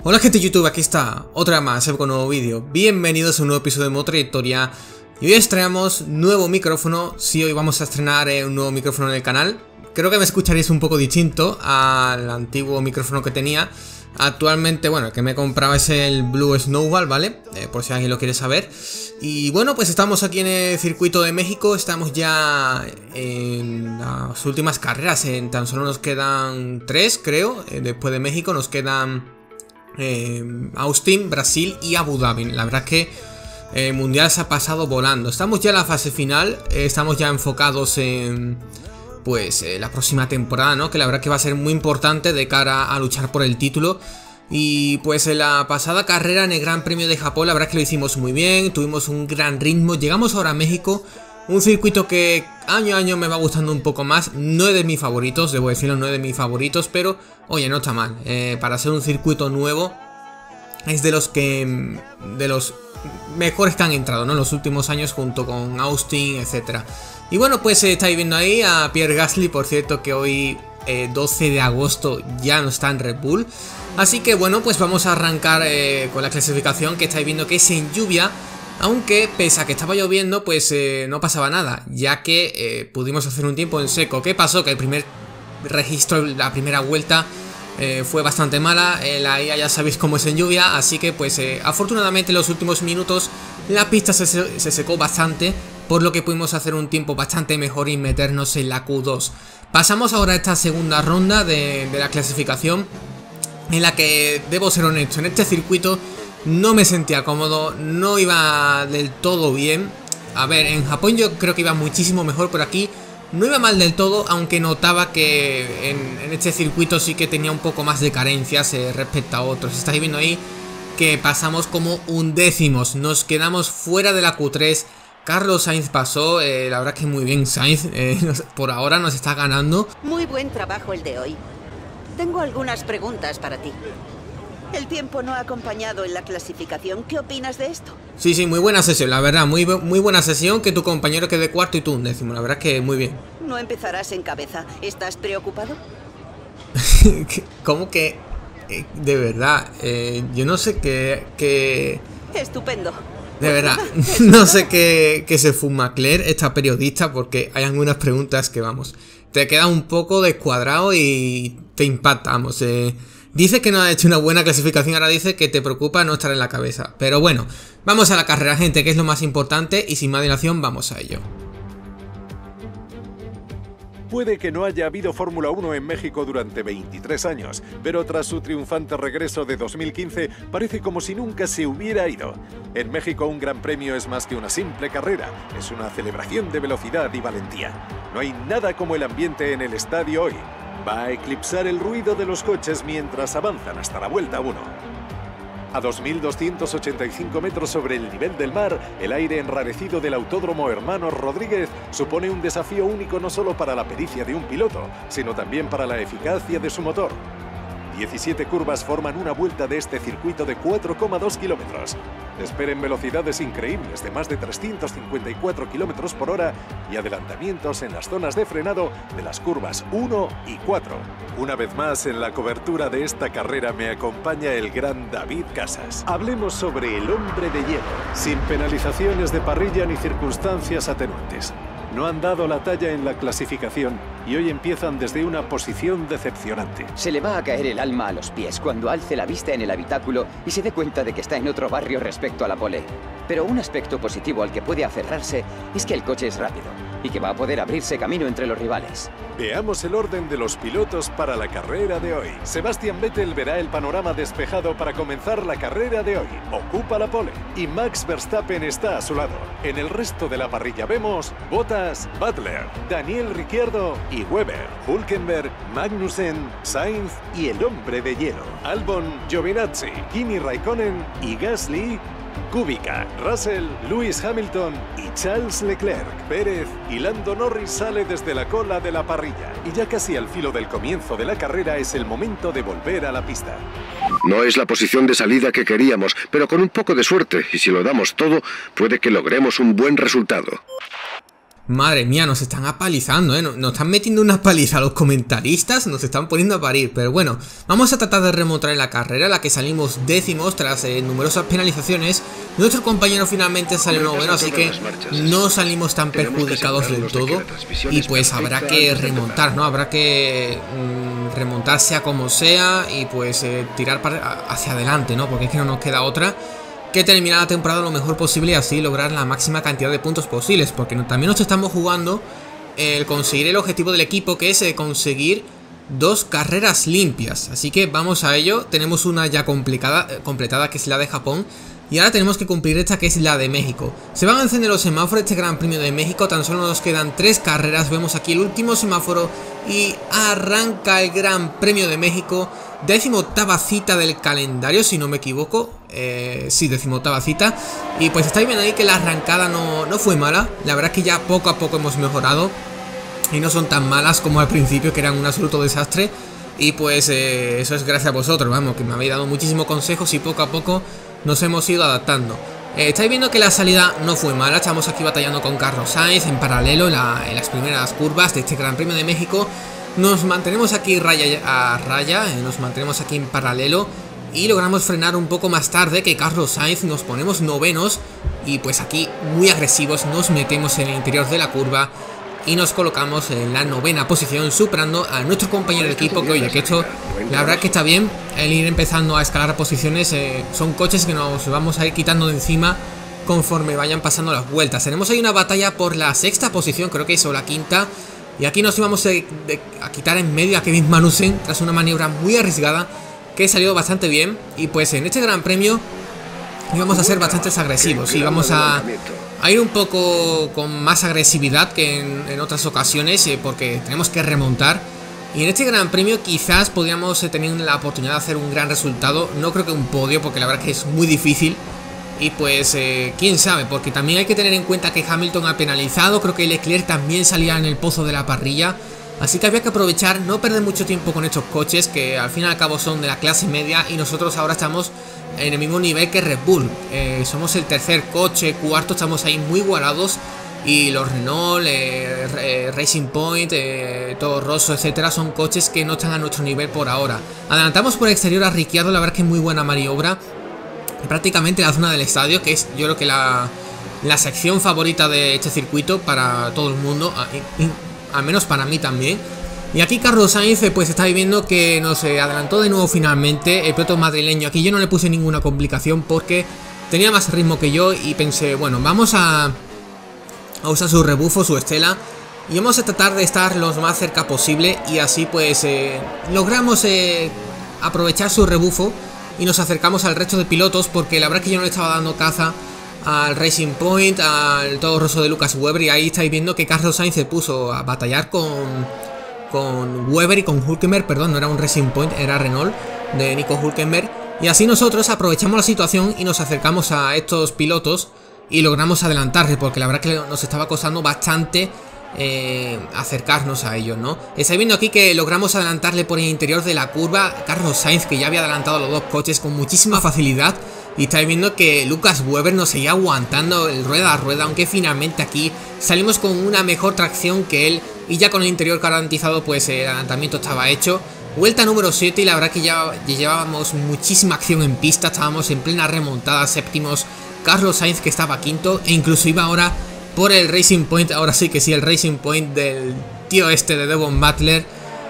Hola gente de YouTube, aquí está otra más con un nuevo vídeo. Bienvenidos a un nuevo episodio de Modo Trayectoria. Y hoy estrenamos nuevo micrófono. Sí, hoy vamos a estrenar un nuevo micrófono en el canal. Creo que me escucharéis un poco distinto al antiguo micrófono que tenía. Actualmente, bueno, el que me he comprado es el Blue Snowball, ¿vale? Por si alguien lo quiere saber. Y bueno, pues estamos aquí en el circuito de México. Estamos ya en las últimas carreras. Tan solo nos quedan 3, creo. Después de México nos quedan Austin, Brasil y Abu Dhabi. La verdad es que el mundial se ha pasado volando. Estamos ya en la fase final. Estamos ya enfocados en la próxima temporada, ¿no? Que la verdad que va a ser muy importante de cara a luchar por el título. Y pues en la pasada carrera en el Gran Premio de Japón, la verdad es que lo hicimos muy bien. Tuvimos un gran ritmo. Llegamos ahora a México. Un circuito que año a año me va gustando un poco más. No es de mis favoritos, debo decirlo, no es de mis favoritos, pero oye, no está mal. Para ser un circuito nuevo, es de los mejores que han entrado, ¿no? En los últimos años, junto con Austin, etcétera. Y bueno, pues estáis viendo ahí a Pierre Gasly, por cierto, que hoy 12 de agosto ya no está en Red Bull. Así que bueno, pues vamos a arrancar con la clasificación, que estáis viendo que es en lluvia. Aunque pese a que estaba lloviendo, pues no pasaba nada, ya que pudimos hacer un tiempo en seco. ¿Qué pasó? Que el primer registro, la primera vuelta fue bastante mala. La IA ya sabéis cómo es en lluvia, así que pues afortunadamente en los últimos minutos la pista se secó bastante, por lo que pudimos hacer un tiempo bastante mejor y meternos en la Q2. Pasamos ahora a esta segunda ronda de la clasificación, en la que debo ser honesto, en este circuito no me sentía cómodo, no iba del todo bien. A ver, en Japón yo creo que iba muchísimo mejor, pero aquí no iba mal del todo, aunque notaba que en este circuito sí que tenía un poco más de carencias respecto a otros. Estáis viendo ahí que pasamos como undécimos, nos quedamos fuera de la Q3. Carlos Sainz pasó, la verdad que muy bien Sainz, por ahora nos está ganando. Muy buen trabajo el de hoy. Tengo algunas preguntas para ti. El tiempo no ha acompañado en la clasificación. ¿Qué opinas de esto? Sí, muy buena sesión, la verdad, muy buena sesión. Que tu compañero quede cuarto y tú undécimo, la verdad que muy bien. No empezarás en cabeza. ¿Estás preocupado? ¿Cómo que? De verdad, yo no sé qué... Estupendo. De verdad, no sé qué se fuma Claire, esta periodista, porque hay algunas preguntas que, vamos, te queda un poco descuadrado y te impactamos. Dice que no ha hecho una buena clasificación, ahora dice que te preocupa no estar en la cabeza. Pero bueno, vamos a la carrera, gente, que es lo más importante, y sin más dilación vamos a ello. Puede que no haya habido Fórmula 1 en México durante 23 años, pero tras su triunfante regreso de 2015, parece como si nunca se hubiera ido. En México un gran premio es más que una simple carrera, es una celebración de velocidad y valentía. No hay nada como el ambiente en el estadio hoy. Va a eclipsar el ruido de los coches mientras avanzan hasta la vuelta 1. A 2.285 metros sobre el nivel del mar, el aire enrarecido del Autódromo Hermanos Rodríguez supone un desafío único no solo para la pericia de un piloto, sino también para la eficacia de su motor. 17 curvas forman una vuelta de este circuito de 4,2 kilómetros. Esperen velocidades increíbles de más de 354 kilómetros por hora y adelantamientos en las zonas de frenado de las curvas 1 y 4. Una vez más, en la cobertura de esta carrera me acompaña el gran David Casas. Hablemos sobre el hombre de hielo, sin penalizaciones de parrilla ni circunstancias atenuantes. No han dado la talla en la clasificación y hoy empiezan desde una posición decepcionante. Se le va a caer el alma a los pies cuando alce la vista en el habitáculo y se dé cuenta de que está en otro barrio respecto a la pole. Pero un aspecto positivo al que puede aferrarse es que el coche es rápido y que va a poder abrirse camino entre los rivales. Veamos el orden de los pilotos para la carrera de hoy. Sebastian Vettel verá el panorama despejado para comenzar la carrera de hoy. Ocupa la pole y Max Verstappen está a su lado. En el resto de la parrilla vemos Bottas, Butler, Daniel Ricciardo y Webber, Hülkenberg, Magnussen, Sainz y el hombre de hielo, Albon, Giovinazzi, Kimi Raikkonen y Gasly, Kubica, Russell, Lewis Hamilton y Charles Leclerc. Pérez y Lando Norris sale desde la cola de la parrilla. Y ya casi al filo del comienzo de la carrera es el momento de volver a la pista. No es la posición de salida que queríamos, pero con un poco de suerte, y si lo damos todo, puede que logremos un buen resultado. Madre mía, nos están apalizando, nos están metiendo una paliza a los comentaristas, nos están poniendo a parir. Pero bueno, vamos a tratar de remontar en la carrera, en la que salimos décimos tras numerosas penalizaciones. Nuestro compañero finalmente salió noveno, así que no salimos tan perjudicados del todo. Y pues habrá que remontar, ¿no? Habrá que remontar sea como sea y pues tirar hacia adelante, ¿no? Porque es que no nos queda otra que terminar la temporada lo mejor posible y así lograr la máxima cantidad de puntos posibles, porque también nos estamos jugando el conseguir el objetivo del equipo, que es conseguir 2 carreras limpias. Así que vamos a ello. Tenemos una ya completada, que es la de Japón, y ahora tenemos que cumplir esta, que es la de México. Se van a encender los semáforos de este Gran Premio de México. Tan solo nos quedan 3 carreras. Vemos aquí el último semáforo y arranca el Gran Premio de México. 18ª cita del calendario, si no me equivoco. Sí, 18ª cita. Y pues estáis viendo ahí que la arrancada no fue mala. La verdad es que ya poco a poco hemos mejorado y no son tan malas como al principio, que eran un absoluto desastre. Y pues eso es gracias a vosotros, vamos, que me habéis dado muchísimos consejos y poco a poco nos hemos ido adaptando. Estáis viendo que la salida no fue mala. Estamos aquí batallando con Carlos Sainz en paralelo en las primeras curvas de este Gran Premio de México. Nos mantenemos aquí raya a raya, nos mantenemos aquí en paralelo y logramos frenar un poco más tarde que Carlos Sainz. Nos ponemos novenos y pues aquí muy agresivos nos metemos en el interior de la curva y nos colocamos en la 9ª posición, superando a nuestro compañero de equipo, que oye, que esto la verdad que está bien el ir empezando a escalar posiciones. Son coches que nos vamos a ir quitando de encima conforme vayan pasando las vueltas. Tenemos ahí una batalla por la 6ª posición, creo que es, o la 5ª. Y aquí nos íbamos a quitar en medio a Kevin Magnussen tras una maniobra muy arriesgada que salió bastante bien. Y pues en este Gran Premio íbamos a ser bastante agresivos y vamos a ir un poco con más agresividad que en otras ocasiones, porque tenemos que remontar. Y en este Gran Premio quizás podríamos tener la oportunidad de hacer un gran resultado. No creo que un podio, porque la verdad que es muy difícil. Y pues quién sabe, porque también hay que tener en cuenta que Hamilton ha penalizado. Creo que Leclerc también salía en el pozo de la parrilla. Así que había que aprovechar, no perder mucho tiempo con estos coches, que al fin y al cabo son de la clase media. Y nosotros ahora estamos en el mismo nivel que Red Bull. Somos el tercer coche, cuarto, estamos ahí muy igualados. Y los Renault, Racing Point, Toro Rosso, etcétera, son coches que no están a nuestro nivel por ahora. Adelantamos por el exterior a Ricciardo, la verdad que es muy buena maniobra. Prácticamente la zona del estadio, que es yo creo que la sección favorita de este circuito para todo el mundo, al menos para mí también. Y aquí Carlos Sainz pues está viendo que nos adelantó de nuevo finalmente el piloto madrileño. Aquí yo no le puse ninguna complicación porque tenía más ritmo que yo y pensé, bueno, vamos a usar su rebufo, su estela, y vamos a tratar de estar lo más cerca posible. Y así pues logramos aprovechar su rebufo y nos acercamos al resto de pilotos, porque la verdad es que yo no le estaba dando caza al Racing Point, al Toro Rosso de Lucas Webber. Y ahí estáis viendo que Carlos Sainz se puso a batallar con Webber y con Hülkenberg, perdón, no era un Racing Point, era Renault de Nico Hülkenberg. Y así nosotros aprovechamos la situación y nos acercamos a estos pilotos y logramos adelantarle, porque la verdad que nos estaba costando bastante acercarnos a ellos, ¿no? Estáis viendo aquí que logramos adelantarle por el interior de la curva Carlos Sainz, que ya había adelantado a los dos coches con muchísima facilidad. Y estáis viendo que Lucas Webber nos seguía aguantando el rueda a rueda, aunque finalmente aquí salimos con una mejor tracción que él. Y ya con el interior garantizado pues el adelantamiento estaba hecho. Vuelta número 7 y la verdad que ya llevábamos muchísima acción en pista. Estábamos en plena remontada, séptimos. Carlos Sainz, que estaba quinto, e incluso iba ahora por el Racing Point. Ahora sí que sí, el Racing Point del tío este de Devon Butler,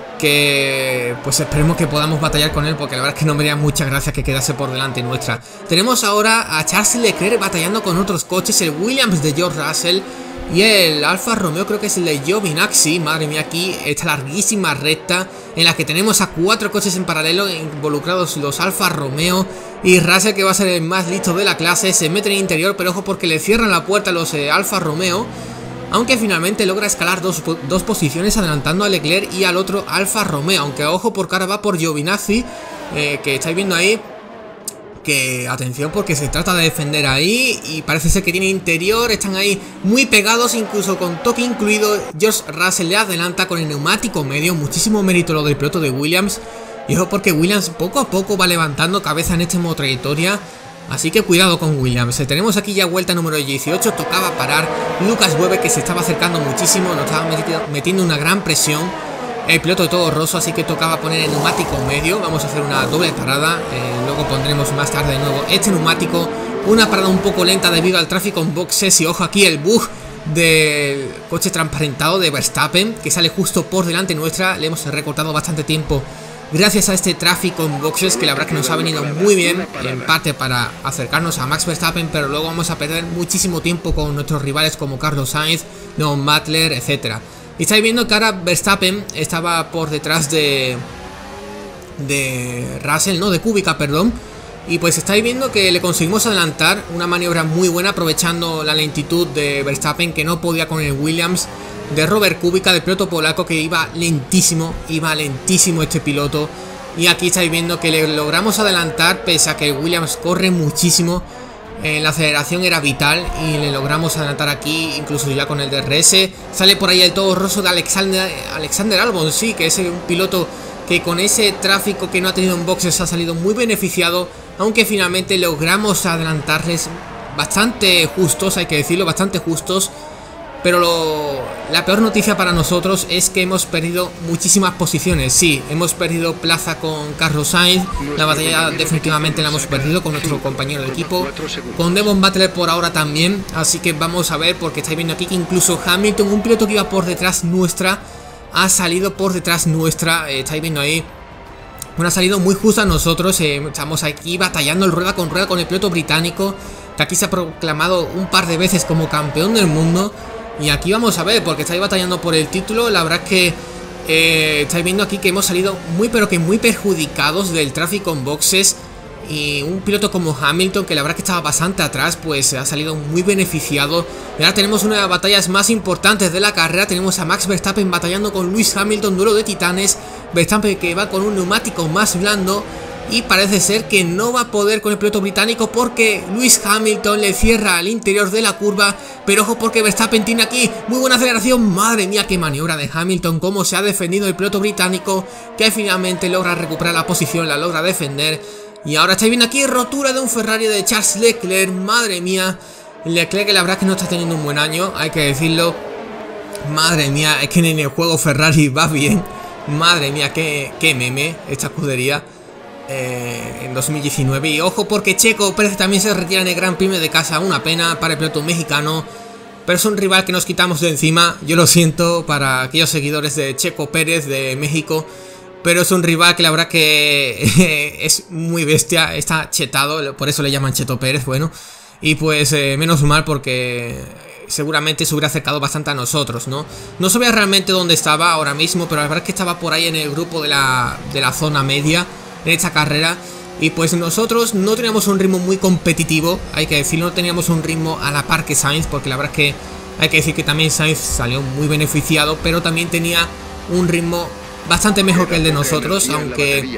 que pues esperemos que podamos batallar con él, porque la verdad es que no me haría mucha gracia que quedase por delante nuestra. Tenemos ahora a Charles Leclerc batallando con otros coches, el Williams de George Russell y el Alfa Romeo, creo que es el de Giovinazzi. Madre mía, aquí esta larguísima recta en la que tenemos a 4 coches en paralelo involucrados, los Alfa Romeo y Russell, que va a ser el más listo de la clase. Se mete en el interior, pero ojo porque le cierran la puerta a los Alfa Romeo, aunque finalmente logra escalar dos posiciones adelantando a Leclerc y al otro Alfa Romeo. Aunque ojo porque ahora va por Giovinazzi, que estáis viendo ahí que atención, porque se trata de defender ahí y parece ser que tiene interior. Están ahí muy pegados, incluso con toque incluido. George Russell le adelanta con el neumático medio. Muchísimo mérito lo del piloto de Williams. Y ojo porque Williams poco a poco va levantando cabeza en este modo trayectoria. Así que cuidado con Williams. Tenemos aquí ya vuelta número 18. Tocaba parar. Lucas Webber, que se estaba acercando muchísimo, nos estaba metiendo una gran presión. El piloto de Toro Rosso, así que tocaba poner el neumático medio. Vamos a hacer una doble parada. Luego pondremos más tarde de nuevo este neumático. Una parada un poco lenta debido al tráfico en boxes. Y ojo aquí el bug del coche transparentado de Verstappen, que sale justo por delante nuestra. Le hemos recortado bastante tiempo gracias a este tráfico en boxes, que la verdad que nos ha venido muy bien, en parte para acercarnos a Max Verstappen, pero luego vamos a perder muchísimo tiempo con nuestros rivales como Carlos Sainz, Don Butler, etcétera. Y estáis viendo que ahora Verstappen estaba por detrás de Russell, no, de Kubica, perdón. Y pues estáis viendo que le conseguimos adelantar, una maniobra muy buena aprovechando la lentitud de Verstappen, que no podía con el Williams de Robert Kubica, del piloto polaco, que iba lentísimo este piloto. Y aquí estáis viendo que le logramos adelantar pese a que el Williams corre muchísimo. La aceleración era vital y le logramos adelantar aquí, incluso ya con el DRS. Sale por ahí el Toro Rosso de Alexander Albon, sí, que es un piloto que con ese tráfico que no ha tenido en boxes ha salido muy beneficiado, aunque finalmente logramos adelantarles bastante justos, hay que decirlo, bastante justos. Pero la peor noticia para nosotros es que hemos perdido muchísimas posiciones. Sí, hemos perdido plaza con Carlos Sainz. La batalla definitivamente la hemos perdido con nuestro compañero de equipo. Con Devon Butler por ahora también. Así que vamos a ver, porque estáis viendo aquí que incluso Hamilton, un piloto que iba por detrás nuestra, ha salido por detrás nuestra. Estáis viendo ahí. Bueno, ha salido muy justo a nosotros. Estamos aquí batallando el rueda con el piloto británico, que aquí se ha proclamado un par de veces como campeón del mundo. Y aquí vamos a ver, porque estáis batallando por el título. La verdad es que estáis viendo aquí que hemos salido muy perjudicados del tráfico en boxes. Y un piloto como Hamilton, que la verdad que estaba bastante atrás, pues ha salido muy beneficiado. Y ahora tenemos una de las batallas más importantes de la carrera. Tenemos a Max Verstappen batallando con Lewis Hamilton, duelo de titanes. Verstappen que va con un neumático más blando. Y parece ser que no va a poder con el piloto británico, porque Lewis Hamilton le cierra al interior de la curva. Pero ojo, porque Verstappen tiene aquí muy buena aceleración. Madre mía, qué maniobra de Hamilton, cómo se ha defendido el piloto británico, que finalmente logra recuperar la posición, la logra defender. Y ahora estáis viendo aquí rotura de un Ferrari de Charles Leclerc. Madre mía, Leclerc, que la verdad es que no está teniendo un buen año, hay que decirlo. Madre mía, es que en el juego Ferrari va bien. Madre mía, qué meme esta escudería en 2019. Y ojo, porque Checo Pérez también se retira en el Gran Premio de casa. Una pena para el piloto mexicano, pero es un rival que nos quitamos de encima. Yo lo siento para aquellos seguidores de Checo Pérez de México, pero es un rival que la verdad que es muy bestia, está chetado, por eso le llaman Cheto Pérez, bueno. Y pues menos mal, porque seguramente se hubiera acercado bastante a nosotros, ¿no? No sabía realmente dónde estaba ahora mismo, pero la verdad es que estaba por ahí en el grupo de la zona media en esta carrera. Y pues nosotros no teníamos un ritmo muy competitivo, hay que decirlo, no teníamos un ritmo a la par que Sainz, porque la verdad es que hay que decir que también Sainz salió muy beneficiado, pero también tenía un ritmo bastante mejor que el de nosotros, aunque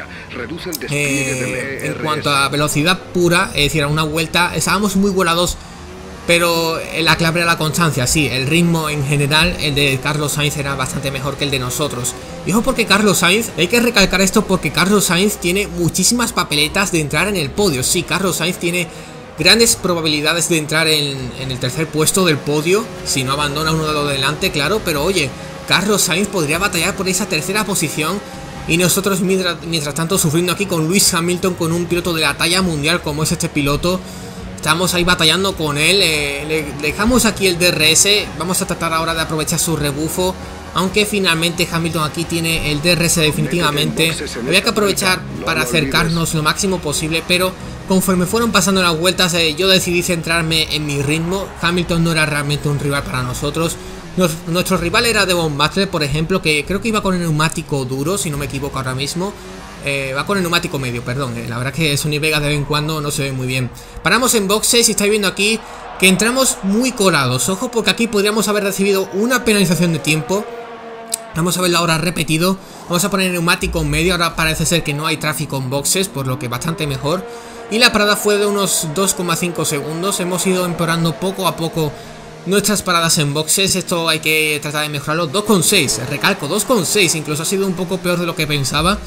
en cuanto a velocidad pura, es decir, a una vuelta, estábamos muy volados. Pero la clave era la constancia, sí, el ritmo en general, el de Carlos Sainz era bastante mejor que el de nosotros. Y ojo, porque Carlos Sainz, hay que recalcar esto, porque Carlos Sainz tiene muchísimas papeletas de entrar en el podio. Sí, Carlos Sainz tiene grandes probabilidades de entrar en el tercer puesto del podio, si no abandona uno de los delante, claro. Pero oye, Carlos Sainz podría batallar por esa tercera posición. Y nosotros mientras tanto sufriendo aquí con Lewis Hamilton, con un piloto de la talla mundial como es este piloto. Estamos ahí batallando con él, le dejamos aquí el DRS, vamos a tratar ahora de aprovechar su rebufo, aunque finalmente Hamilton aquí tiene el DRS definitivamente. Había que aprovechar para acercarnos lo máximo posible, pero conforme fueron pasando las vueltas yo decidí centrarme en mi ritmo. Hamilton no era realmente un rival para nosotros. Nuestro rival era Devon Butler, por ejemplo, que creo que iba con el neumático duro, si no me equivoco ahora mismo. Va con el neumático medio, perdón. La verdad que Sony Vegas de vez en cuando no se ve muy bien. Paramos en boxes y estáis viendo aquí que entramos muy colados. Ojo, porque aquí podríamos haber recibido una penalización de tiempo. Vamos a verlo ahora repetido. Vamos a poner el neumático medio. Ahora parece ser que no hay tráfico en boxes, por lo que bastante mejor. Y la parada fue de unos 2,5 segundos. Hemos ido empeorando poco a poco nuestras paradas en boxes. Esto hay que tratar de mejorarlo. 2,6, recalco, 2,6. Incluso ha sido un poco peor de lo que pensaba.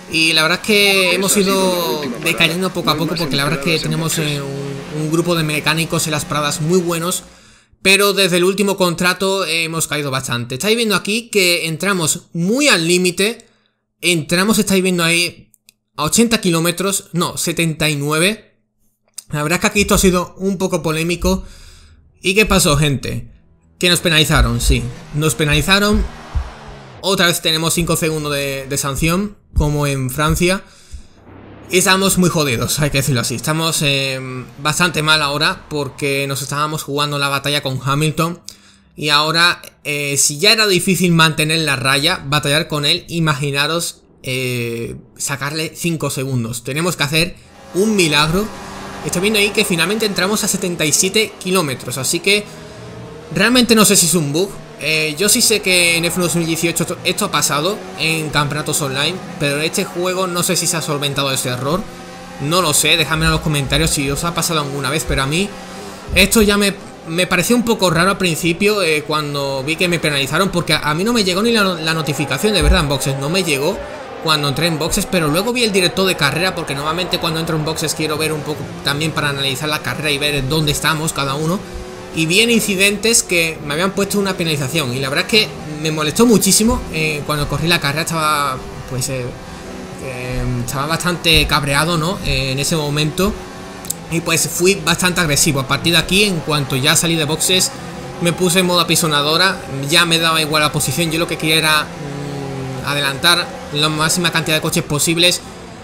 Y la verdad es que hemos ido decayendo poco a poco, porque la verdad es que tenemos un grupo de mecánicos en las paradas muy buenos, pero desde el último contrato hemos caído bastante. Estáis viendo aquí que entramos muy al límite. Estáis viendo ahí a 80 kilómetros, no, 79. La verdad es que aquí esto ha sido un poco polémico. ¿Y qué pasó, gente? Que nos penalizaron, sí, nos penalizaron. Otra vez tenemos 5 segundos de sanción, como en Francia. Y estamos muy jodidos, hay que decirlo así. Estamos bastante mal ahora, porque nos estábamos jugando la batalla con Hamilton. Y ahora, si ya era difícil mantener la raya, batallar con él, imaginaros sacarle 5 segundos. Tenemos que hacer un milagro. Estoy viendo ahí que finalmente entramos a 77 kilómetros, así que realmente no sé si es un bug. Yo sí sé que en F1 2018 esto ha pasado en campeonatos online, pero en este juego no sé si se ha solventado ese error. No lo sé, dejadme en los comentarios si os ha pasado alguna vez, pero a mí esto ya me pareció un poco raro al principio, cuando vi que me penalizaron, porque a mí no me llegó ni la notificación, de verdad, en boxes, no me llegó cuando entré en boxes, pero luego vi el director de carrera, porque normalmente cuando entro en boxes quiero ver un poco también para analizar la carrera y ver dónde estamos cada uno. Y vi en incidentes que me habían puesto una penalización. Y la verdad es que me molestó muchísimo. Cuando corrí la carrera estaba pues estaba bastante cabreado, ¿no? En ese momento. Y pues fui bastante agresivo. A partir de aquí, en cuanto ya salí de boxes, me puse en modo apisonadora. Ya me daba igual la posición. Yo lo que quería era adelantar la máxima cantidad de coches posibles.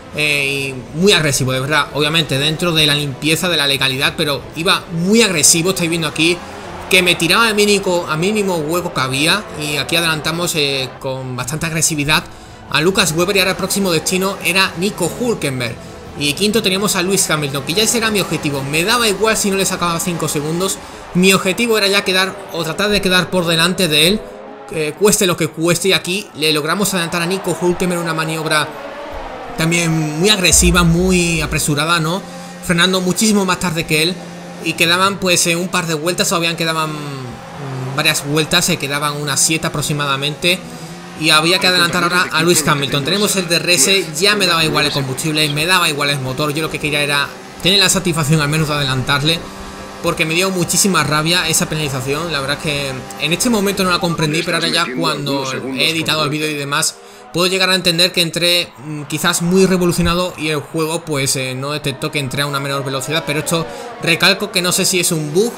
Y muy agresivo, de verdad. Obviamente dentro de la limpieza, de la legalidad, pero iba muy agresivo. Estáis viendo aquí que me tiraba al mínimo hueco que había. Y aquí adelantamos con bastante agresividad a Lucas Webber. Y ahora el próximo destino era Nico Hülkenberg. Y quinto teníamos a Lewis Hamilton, que ya ese era mi objetivo. Me daba igual si no le sacaba 5 segundos. Mi objetivo era ya tratar de quedar por delante de él, cueste lo que cueste. Y aquí le logramos adelantar a Nico Hülkenberg, una maniobra también muy agresiva, muy apresurada, ¿no? Frenando muchísimo más tarde que él. Y quedaban pues un par de vueltas, todavía quedaban varias vueltas, se quedaban unas 7 aproximadamente. Y había que adelantar ahora a Lewis Hamilton. Tenemos el DRS, ya me daba igual el combustible, me daba igual el motor. Yo lo que quería era tener la satisfacción al menos de adelantarle, porque me dio muchísima rabia esa penalización. La verdad es que en este momento no la comprendí, pero ahora ya cuando he editado el vídeo y demás, puedo llegar a entender que entré quizás muy revolucionado y el juego pues no detectó que entré a una menor velocidad. Pero esto recalco que no sé si es un bug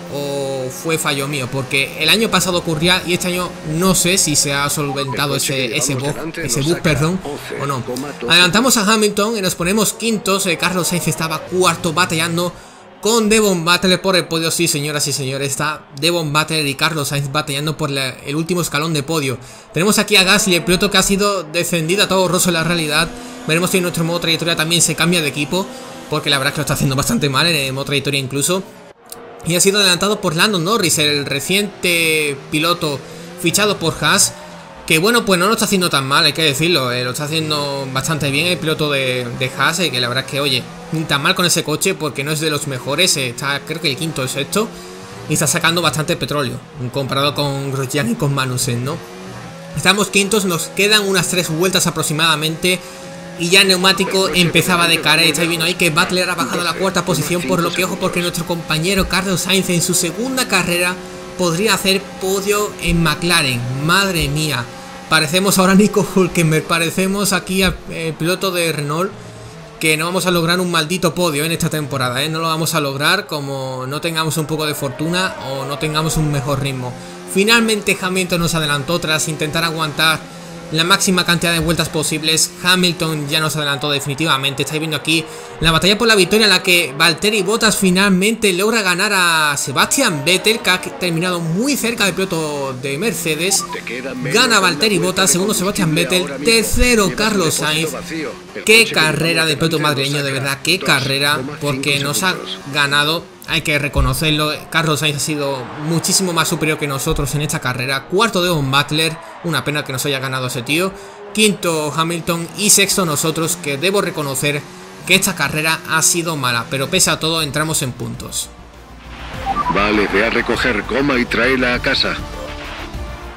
o fue fallo mío, porque el año pasado ocurría y este año no sé si se ha solventado ese bug, perdón, o no. Adelantamos a Hamilton y nos ponemos quintos. Carlos Sainz estaba cuarto batallando con Devon Butler por el podio. Sí, señoras y señores, está Devon Butler y Carlos Sainz batallando por el último escalón de podio. Tenemos aquí a Gasly, el piloto que ha sido descendido a todo roso en la realidad. Veremos si en nuestro modo trayectoria también se cambia de equipo, porque la verdad es que lo está haciendo bastante mal en el modo trayectoria incluso. Y ha sido adelantado por Lando Norris, el reciente piloto fichado por Haas, que bueno, pues no lo está haciendo tan mal, hay que decirlo, lo está haciendo bastante bien el piloto de Haas, que la verdad es que, oye, ni tan mal con ese coche, porque no es de los mejores, está creo que el quinto o sexto, y está sacando bastante petróleo, comparado con Grosjean y con Magnussen, ¿no? Estamos quintos, nos quedan unas 3 vueltas aproximadamente, y ya el neumático empezaba a decaer. Estáis viendo ahí que Butler ha bajado a la cuarta posición, por lo que ojo, porque nuestro compañero Carlos Sainz en su segunda carrera podría hacer podio en McLaren. Madre mía, parecemos ahora Nico Hülkenberg, parecemos aquí al piloto de Renault, que no vamos a lograr un maldito podio en esta temporada, no lo vamos a lograr como no tengamos un poco de fortuna o no tengamos un mejor ritmo. Finalmente Hamilton nos adelantó tras intentar aguantar la máxima cantidad de vueltas posibles. Hamilton ya nos adelantó definitivamente. Estáis viendo aquí la batalla por la victoria, en la que Valtteri Bottas finalmente logra ganar a Sebastian Vettel, que ha terminado muy cerca del piloto de Mercedes. Gana Valtteri Bottas, segundo Sebastian Vettel, tercero Carlos Sainz. Qué carrera de piloto madrileño, de verdad, qué carrera, porque nos ha ganado. Hay que reconocerlo, Carlos Sainz ha sido muchísimo más superior que nosotros en esta carrera. Cuarto Devon Butler, una pena que nos haya ganado ese tío. Quinto Hamilton y sexto nosotros, que debo reconocer que esta carrera ha sido mala, pero pese a todo entramos en puntos. Vale, ve a recoger goma y tráela a casa.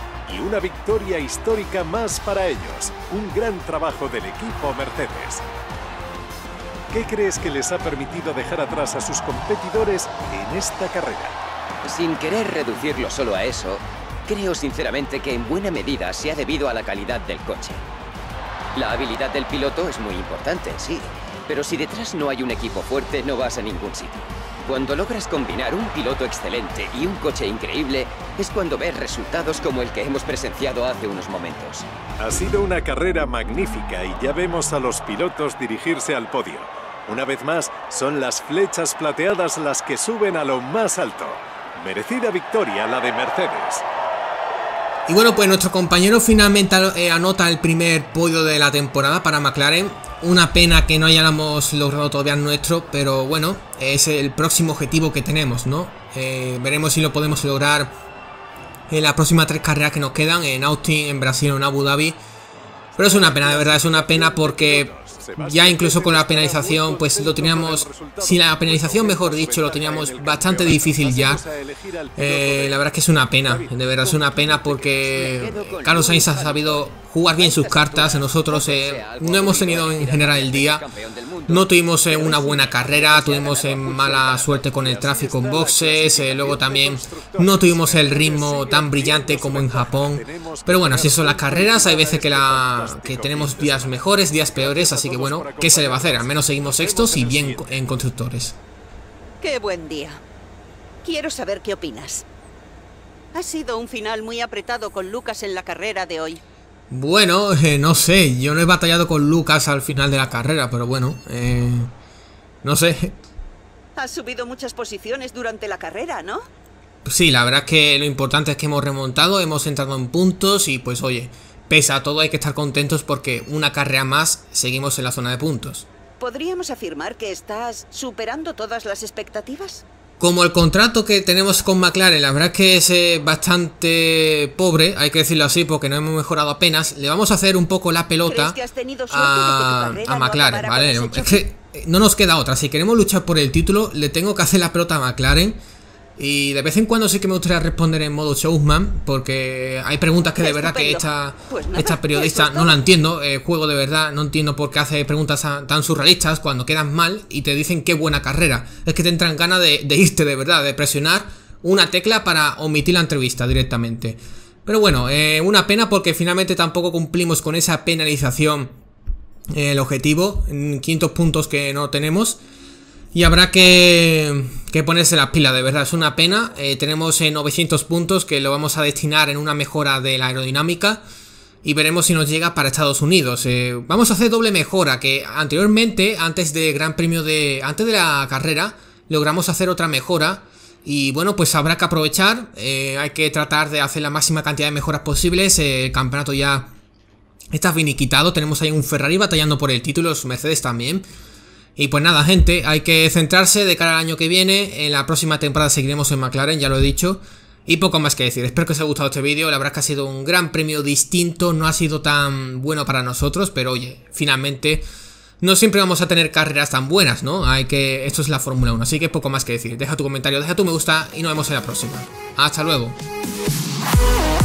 una victoria histórica más para ellos. Un gran trabajo del equipo Mercedes. ¿Qué crees que les ha permitido dejar atrás a sus competidores en esta carrera? Sin querer reducirlo solo a eso, creo sinceramente que en buena medida se ha debido a la calidad del coche. La habilidad del piloto es muy importante, sí, pero si detrás no hay un equipo fuerte, no vas a ningún sitio. Cuando logras combinar un piloto excelente y un coche increíble, es cuando ves resultados como el que hemos presenciado hace unos momentos. Ha sido una carrera magnífica y ya vemos a los pilotos dirigirse al podio. Una vez más, son las flechas plateadas las que suben a lo más alto. Merecida victoria la de Mercedes. Y bueno, pues nuestro compañero finalmente anota el primer podio de la temporada para McLaren. Una pena que no hayamos logrado todavía nuestro, pero bueno, es el próximo objetivo que tenemos, ¿no? Veremos si lo podemos lograr en las próximas 3 carreras que nos quedan, en Austin, en Brasil o en Abu Dhabi. Pero es una pena, de verdad, es una pena porque ya incluso con la penalización, pues lo teníamos, sin la penalización mejor dicho, lo teníamos bastante difícil ya. La verdad es que es una pena, de verdad es una pena porque Carlos Sainz ha sabido jugar bien sus cartas. Nosotros no hemos tenido en general el día, no tuvimos una buena carrera, tuvimos mala suerte con el tráfico en boxes, luego también no tuvimos el ritmo tan brillante como en Japón. Pero bueno, así son las carreras, hay veces que tenemos días mejores, días peores, así que bueno, ¿qué se le va a hacer? Al menos seguimos sextos y bien en constructores. ¡Qué buen día! Quiero saber qué opinas. Ha sido un final muy apretado con Lucas en la carrera de hoy. Bueno, no sé, yo no he batallado con Lucas al final de la carrera, pero bueno, no sé. Has subido muchas posiciones durante la carrera, ¿no? Sí, la verdad es que lo importante es que hemos remontado, hemos entrado en puntos y pues oye, pese a todo hay que estar contentos porque una carrera más seguimos en la zona de puntos. ¿Podríamos afirmar que estás superando todas las expectativas? Como el contrato que tenemos con McLaren, la verdad es que es bastante pobre, hay que decirlo así, porque no hemos mejorado apenas. Le vamos a hacer un poco la pelota a McLaren, ¿vale? Es que no nos queda otra. Si queremos luchar por el título, le tengo que hacer la pelota a McLaren. Y de vez en cuando sí que me gustaría responder en modo showman, porque hay preguntas que de verdad que esta periodista no la entiendo. Juego de verdad, no entiendo por qué hace preguntas tan surrealistas cuando quedan mal y te dicen qué buena carrera. Es que te entran ganas de irte de verdad, de presionar una tecla para omitir la entrevista directamente. Pero bueno, una pena porque finalmente tampoco cumplimos con esa penalización, el objetivo, 500 puntos que no tenemos. Y habrá que ponerse las pilas, de verdad, es una pena. Tenemos 900 puntos que lo vamos a destinar en una mejora de la aerodinámica. Y veremos si nos llega para Estados Unidos. Vamos a hacer doble mejora, que anteriormente, antes de la carrera, logramos hacer otra mejora. Y bueno, pues habrá que aprovechar. Hay que tratar de hacer la máxima cantidad de mejoras posibles. El campeonato ya está finiquitado. Tenemos ahí un Ferrari batallando por el título, los Mercedes también. Y pues nada, gente, hay que centrarse de cara al año que viene. En la próxima temporada seguiremos en McLaren, ya lo he dicho. Y poco más que decir, espero que os haya gustado este vídeo. La verdad es que ha sido un gran premio distinto, no ha sido tan bueno para nosotros, pero oye, finalmente no siempre vamos a tener carreras tan buenas, ¿no? Esto es la Fórmula 1, así que poco más que decir. Deja tu comentario, deja tu me gusta y nos vemos en la próxima. Hasta luego.